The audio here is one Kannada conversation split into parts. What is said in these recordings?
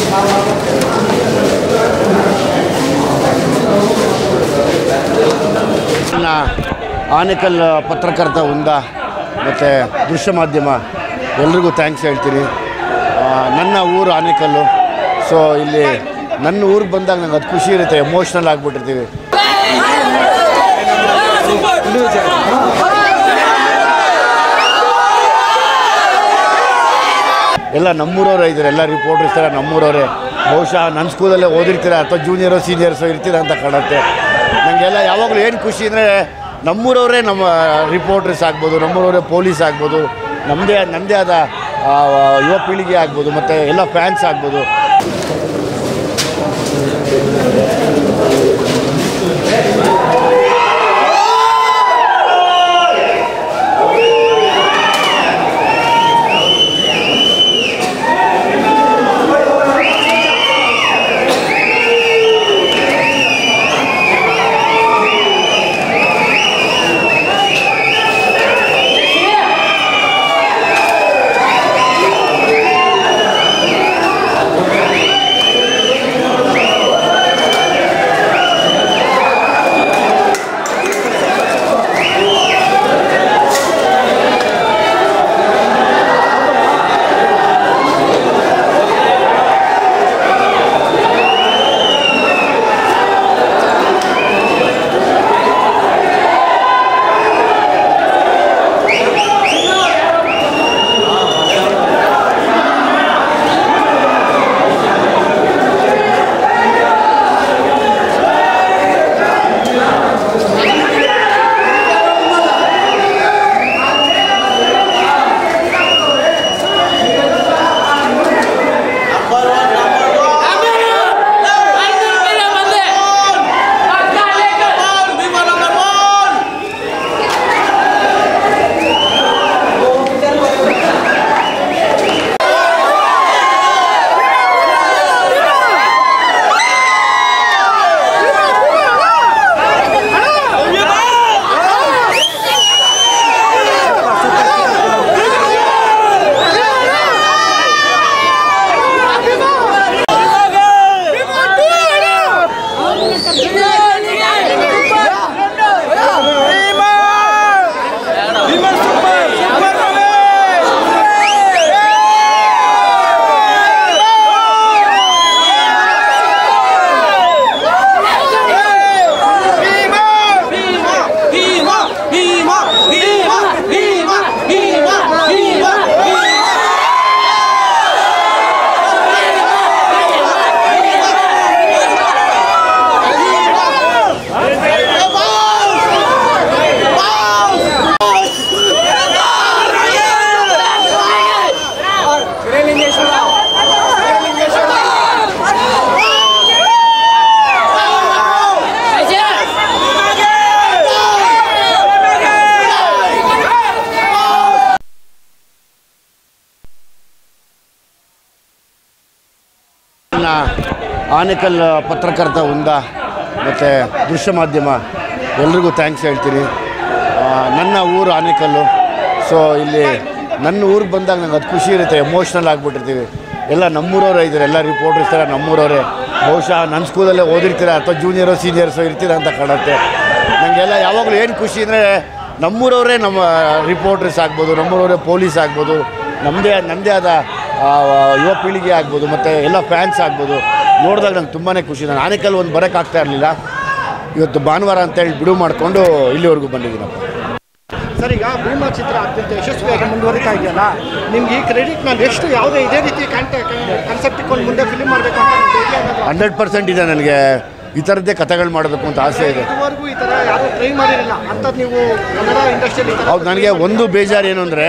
ಆನೇಕಲ್ ಪತ್ರಕರ್ತ ವೃಂದ ಮತ್ತು ದೃಶ್ಯ ಮಾಧ್ಯಮ ಎಲ್ರಿಗೂ ಥ್ಯಾಂಕ್ಸ್ ಹೇಳ್ತೀನಿ. ನನ್ನ ಊರು ಆನೇಕಲ್ಲು. ಸೊ ಇಲ್ಲಿ ನನ್ನ ಊರಿಗೆ ಬಂದಾಗ ನಂಗೆ ಅದು ಖುಷಿ ಇರುತ್ತೆ, ಎಮೋಷ್ನಲ್ ಆಗಿಬಿಟ್ಟಿರ್ತೀವಿ. ಎಲ್ಲ ನಮ್ಮೂರವರೇ ಇದ್ದಾರೆ, ಎಲ್ಲ ರಿಪೋರ್ಟರ್ಸ್ ಥರ ನಮ್ಮೂರವರೇ. ಬಹುಶಃ ನನ್ನ ಸ್ಕೂಲಲ್ಲೇ ಓದಿರ್ತೀರ ಅಥವಾ ಜೂನಿಯರೋ ಸೀನಿಯರ್ಸೋ ಇರ್ತೀರ ಅಂತ ಕಾಣುತ್ತೆ. ನನಗೆಲ್ಲ ಯಾವಾಗಲೂ ಏನು ಖುಷಿ ಅಂದರೆ ನಮ್ಮೂರವರೇ ನಮ್ಮ ರಿಪೋರ್ಟರ್ಸ್ ಆಗ್ಬೋದು, ನಮ್ಮೂರವರೇ ಪೊಲೀಸ್ ಆಗ್ಬೋದು, ನಮ್ಮದೇ ಆದ ಯುವ ಪೀಳಿಗೆ ಆಗ್ಬೋದು, ಮತ್ತು ಎಲ್ಲ ಫ್ಯಾನ್ಸ್ ಆಗ್ಬೋದು. ಆನೇಕಲ್ ಪತ್ರಕರ್ತ ವೃಂದ ಮತ್ತು ದೃಶ್ಯ ಮಾಧ್ಯಮ ಎಲ್ರಿಗೂ ಥ್ಯಾಂಕ್ಸ್ ಹೇಳ್ತೀನಿ. ನನ್ನ ಊರು ಆನೇಕಲ್ಲು. ಸೊ ಇಲ್ಲಿ ನನ್ನ ಊರಿಗೆ ಬಂದಾಗ ನಂಗೆ ಅದು ಖುಷಿ ಇರುತ್ತೆ, ಎಮೋಷ್ನಲ್ ಆಗಿಬಿಟ್ಟಿರ್ತೀವಿ. ಎಲ್ಲ ನಮ್ಮೂರವರೇ ಇದ್ದಾರೆ, ಎಲ್ಲ ರಿಪೋರ್ಟರ್ಸ್ ಥರ ನಮ್ಮೂರವರೇ. ಬಹುಶಃ ನನ್ನ ಸ್ಕೂಲಲ್ಲೇ ಓದಿರ್ತೀರ ಅಥವಾ ಜೂನಿಯರೋ ಸೀನಿಯರ್ಸೋ ಇರ್ತೀರ ಅಂತ ಕಾಣುತ್ತೆ. ನನಗೆಲ್ಲ ಯಾವಾಗಲೂ ಏನು ಖುಷಿ ಅಂದರೆ ನಮ್ಮೂರವರೇ ನಮ್ಮ ರಿಪೋರ್ಟರ್ಸ್ ಆಗ್ಬೋದು, ನಮ್ಮೂರವರೇ ಪೊಲೀಸ್ ಆಗ್ಬೋದು, ನಮ್ಮದೇ ಆದ ಯುವ ಪೀಳಿಗೆ ಆಗ್ಬೋದು, ಮತ್ತು ಎಲ್ಲ ಫ್ಯಾನ್ಸ್ ಆಗ್ಬೋದು. ನೋಡಿದಾಗ ನಂಗೆ ತುಂಬಾ ಖುಷಿ. ನಾನು ಆನೇಕಲ್ ಒಂದು ಬರೋಕ್ಕಾಗ್ತಾ ಇರಲಿಲ್ಲ. ಇವತ್ತು ಭಾನುವಾರ ಅಂತೇಳಿ ಬಿಡುವು ಮಾಡಿಕೊಂಡು ಇಲ್ಲಿವರೆಗೂ ಬಂದಿದ್ದೀನಪ್ಪ. ಸರ್, ಈಗ ಭೀಮಾ ಚಿತ್ರ ಅತ್ಯಂತ ಯಶಸ್ವಿಯಾಗಿ ಮುಂದುವರಿತಾ ಇದೆಯಲ್ಲ, ನಿಮ್ಗೆ ಈ ಕ್ರೆಡಿಟ್ ನಾನು ಎಷ್ಟು ಯಾವುದೇ ಇದೇ ರೀತಿ ಕಾನ್ಸೆಪ್ಟ್ ಇಟ್ಕೊಂಡು ಮುಂದೆ ಫಿಲ್ಮ್ ಮಾಡಬೇಕು ಅಂತ 100% ಇದೆ. ನನಗೆ ಈ ಥರದ್ದೇ ಕಥೆಗಳು ಮಾಡಬೇಕು ಅಂತ ಆಸೆ ಇದೆ. ಇದುವರೆಗೂ ಈ ಥರ ಯಾರೂ ಟ್ರೈ ಮಾಡಿರಲಿಲ್ಲ ಅಂಥದ್ದು ನೀವು ಕನ್ನಡ ಇಂಡಸ್ಟ್ರಿಯಲ್ಲಿ. ಹೌದು, ನನಗೆ ಒಂದು ಬೇಜಾರು ಏನು ಅಂದರೆ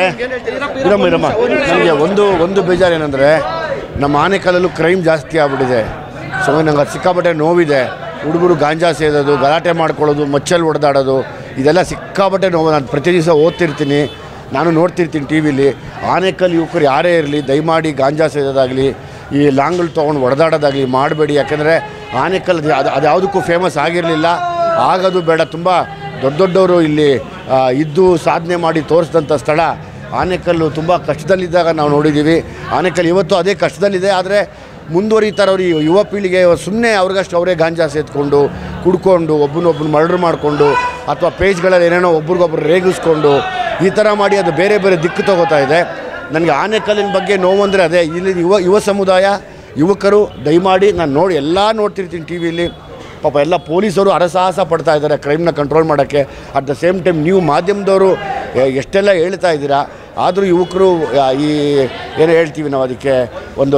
ನನಗೆ ಒಂದು ಬೇಜಾರು ಏನಂದರೆ ನಮ್ಮ ಆನೇಕಲ್ಲಲ್ಲೂ ಕ್ರೈಮ್ ಜಾಸ್ತಿ ಆಗ್ಬಿಟ್ಟಿದೆ. ಸೊ ನಂಗೆ ಅದು ಸಿಕ್ಕಾಪಟ್ಟೆ ನೋವಿದೆ. ಹುಡುಗರು ಗಾಂಜಾ ಸೇದೋದು, ಗಲಾಟೆ ಮಾಡ್ಕೊಳ್ಳೋದು, ಮಚ್ಚಲ್ಲಿ ಹೊಡೆದಾಡೋದು, ಇದೆಲ್ಲ ಸಿಕ್ಕಾಪಟ್ಟೆ ನೋವು. ನಾನು ಪ್ರತಿ ದಿವಸ ಓದ್ತಿರ್ತೀನಿ, ನಾನು ನೋಡ್ತಿರ್ತೀನಿ ಟಿ ವಿಲಿ. ಆನೇಕಲ್ ಯುವಕರು ಯಾರೇ ಇರಲಿ, ದಯಮಾಡಿ ಗಾಂಜಾ ಸೇದೋದಾಗಲಿ, ಈ ಲಾಂಗ್ಗಳು ತೊಗೊಂಡು ಹೊಡೆದಾಡೋದಾಗಲಿ ಮಾಡಬೇಡಿ. ಯಾಕೆಂದರೆ ಆನೇಕಲ್ ಅದು ಯಾವುದಕ್ಕೂ ಫೇಮಸ್ ಆಗಿರಲಿಲ್ಲ, ಆಗೋದು ಬೇಡ. ತುಂಬ ದೊಡ್ಡವರು ಇಲ್ಲಿ ಇದ್ದು ಸಾಧನೆ ಮಾಡಿ ತೋರಿಸಿದಂಥ ಸ್ಥಳ ಆನೇಕಲ್ಲು. ತುಂಬ ಕಷ್ಟದಲ್ಲಿದ್ದಾಗ ನಾವು ನೋಡಿದ್ದೀವಿ. ಆನೇಕಲ್ ಇವತ್ತು ಅದೇ ಕಷ್ಟದಲ್ಲಿದೆ. ಆದರೆ ಮುಂದುವರಿತಾರೆ ಅವ್ರು. ಯುವ ಪೀಳಿಗೆ ಸುಮ್ಮನೆ ಅವ್ರಿಗಷ್ಟು ಅವರೇ ಗಾಂಜಾ ಸೇತ್ಕೊಂಡು ಕುಡ್ಕೊಂಡು ಒಬ್ಬನೊಬ್ಬನ ಮರ್ಡ್ರ್ ಮಾಡಿಕೊಂಡು ಅಥವಾ ಪೇಜ್ಗಳಲ್ಲಿ ಏನೇನೋ ಒಬ್ರಿಗೊಬ್ರು ರೇಗಿಸ್ಕೊಂಡು ಈ ಥರ ಮಾಡಿ ಅದು ಬೇರೆ ಬೇರೆ ದಿಕ್ಕು ತಗೋತಾ ಇದೆ. ನನಗೆ ಆನೆಕಲ್ಲಿನ ಬಗ್ಗೆ ನೋವಂದರೆ ಅದೇ. ಇಲ್ಲಿ ಯುವ ಸಮುದಾಯ ಯುವಕರು ದಯಮಾಡಿ ನಾನು ಎಲ್ಲ ನೋಡ್ತಿರ್ತೀನಿ ಟಿ ವಿಲಿ. ಪಾಪ ಎಲ್ಲ ಪೊಲೀಸರು ಹರಸಾಹಸ ಪಡ್ತಾ ಇದ್ದಾರೆ ಕ್ರೈಮ್ನ ಕಂಟ್ರೋಲ್ ಮಾಡೋಕ್ಕೆ. ಅಟ್ ದ ಸೇಮ್ ಟೈಮ್ ನೀವು ಮಾಧ್ಯಮದವರು ಎಷ್ಟೆಲ್ಲ ಹೇಳ್ತಾ ಇದ್ದೀರಾ, ಆದರೂ ಯುವಕರು ಈ ಏನು ಹೇಳ್ತೀವಿ ನಾವು ಅದಕ್ಕೆ ಒಂದು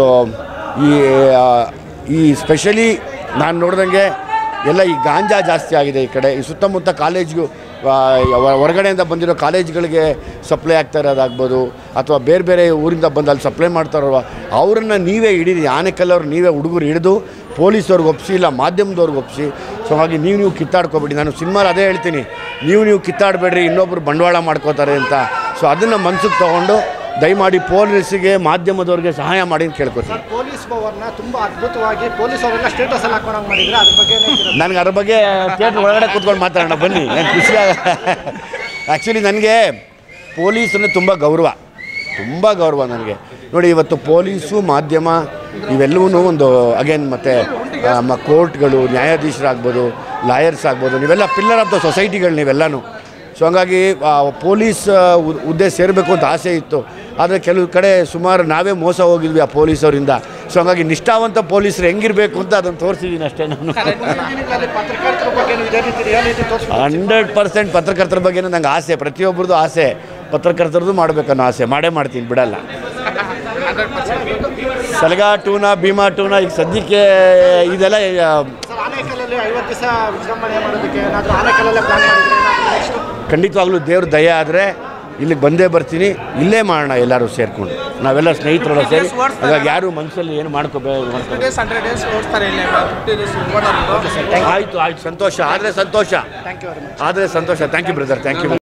ಈ ಸ್ಪೆಷಲಿ ನಾನು ನೋಡ್ದಂಗೆ ಎಲ್ಲ ಈ ಗಾಂಜಾ ಜಾಸ್ತಿ ಆಗಿದೆ ಈ ಕಡೆ. ಈ ಸುತ್ತಮುತ್ತ ಕಾಲೇಜ್ಗೂ ಹೊರಗಡೆಯಿಂದ ಬಂದಿರೋ ಕಾಲೇಜ್ಗಳಿಗೆ ಸಪ್ಲೈ ಆಗ್ತಾ ಇರೋದಾಗ್ಬೋದು, ಅಥವಾ ಬೇರೆ ಬೇರೆ ಊರಿಂದ ಬಂದು ಅಲ್ಲಿ ಸಪ್ಲೈ ಮಾಡ್ತಾರಲ್ವ, ಅವರನ್ನು ನೀವೇ ಹಿಡೀರಿ. ಆನೆಕಲ್ಲವ್ರು ನೀವೇ ಹುಡುಗರು ಹಿಡಿದು ಪೊಲೀಸವ್ರಿಗೆ ಒಪ್ಪಿಸಿ, ಇಲ್ಲ ಮಾಧ್ಯಮದವ್ರಿಗೆ ಒಪ್ಪಿಸಿ. ಸೊ ಹಾಗೆ ನೀವು ಕಿತ್ತಾಡ್ಕೊಬೇಡಿ. ನಾನು ಸಿನಿಮಾಲಿ ಅದೇ ಹೇಳ್ತೀನಿ, ನೀವು ಕಿತ್ತಾಡಬೇಡ್ರಿ, ಇನ್ನೊಬ್ಬರು ಬಂಡವಾಳ ಮಾಡ್ಕೋತಾರೆ ಅಂತ. ಸೊ ಅದನ್ನು ಮನ್ಸಿಗೆ ತೊಗೊಂಡು ದಯಮಾಡಿ ಪೊಲೀಸಿಗೆ ಮಾಧ್ಯಮದವ್ರಿಗೆ ಸಹಾಯ ಮಾಡಿ ಅಂತ ಕೇಳ್ಕೊತೀನಿ. ಪೊಲೀಸ್ ಪವರ್ನ ತುಂಬ ಅದ್ಭುತವಾಗಿ ಪೊಲೀಸ್ ಅವರೆಲ್ಲ ಸ್ಟೇಟಸ್ ಎಲ್ಲ ಹಾಕೊಂಡು ಮಾಡಿದ್ರೆ ಅದ್ರ ಬಗ್ಗೆ ನನಗೆ ಅದ್ರ ಬಗ್ಗೆ ಥಿಯೇಟ್ರ್ ಒಳಗಡೆ ಕೂತ್ಕೊಂಡು ಮಾತಾಡೋಣ ಬನ್ನಿ. ನಾನು ಖುಷಿಯಾಗ ಆ್ಯಕ್ಚುಲಿ ನನಗೆ ಪೊಲೀಸನ್ನು ತುಂಬ ಗೌರವ ನನಗೆ. ನೋಡಿ, ಇವತ್ತು ಪೊಲೀಸು ಮಾಧ್ಯಮ ಇವೆಲ್ಲವೂ ಒಂದು ಅಗೇನ್ ಮತ್ತು ಕೋರ್ಟ್ಗಳು, ನ್ಯಾಯಾಧೀಶರಾಗ್ಬೋದು, ಲಾಯರ್ಸ್ ಆಗ್ಬೋದು, ನೀವೆಲ್ಲ ಪಿಲ್ಲರ್ ಆಫ್ ದ ಸೊಸೈಟಿಗಳು ನೀವೆಲ್ಲನೂ. ಸೊ ಹಂಗಾಗಿ ಪೊಲೀಸ್ ಹುದ್ದೆ ಸೇರಬೇಕು ಅಂತ ಆಸೆ ಇತ್ತು. ಆದರೆ ಕೆಲವು ಕಡೆ ಸುಮಾರು ನಾವೇ ಮೋಸ ಹೋಗಿದ್ವಿ ಆ ಪೊಲೀಸವರಿಂದ. ಸೊ ಹಂಗಾಗಿ ನಿಷ್ಠಾವಂತ ಪೊಲೀಸರು ಹೆಂಗಿರಬೇಕು ಅಂತ ಅದನ್ನು ತೋರಿಸಿದ್ದೀನಿ ಅಷ್ಟೇ. ನಾನು 100% ಪತ್ರಕರ್ತರ ಬಗ್ಗೆನೂ ನಂಗೆ ಆಸೆ, ಪ್ರತಿಯೊಬ್ಬರದ್ದು ಆಸೆ, ಪತ್ರಕರ್ತರದ್ದು ಮಾಡಬೇಕನ್ನೋ ಆಸೆ. ಮಾಡ್ತೀನಿ, ಬಿಡಲ್ಲ. ಸಲಗಾ ಟೂನ, ಭೀಮಾ ಟೂನ ಈಗ ಸದ್ಯಕ್ಕೆ ಇದೆಲ್ಲ ಖಂಡಿತವಾಗ್ಲೂ ದೇವ್ರ ದಯ ಆದರೆ ಇಲ್ಲಿಗೆ ಬಂದೇ ಬರ್ತೀನಿ. ಇಲ್ಲೇ ಮಾಡೋಣ ಎಲ್ಲರೂ ಸೇರಿಕೊಂಡು, ನಾವೆಲ್ಲ ಸ್ನೇಹಿತರೆಲ್ಲ ಸೇರಿ. ಹಾಗಾಗಿ ಯಾರು ಮನಸ್ಸಲ್ಲಿ ಏನು ಮಾಡ್ಕೋಬೇಕು. ಆಯಿತು, ಸಂತೋಷ. ಆದರೆ ಸಂತೋಷ. Thank you brother, thank you.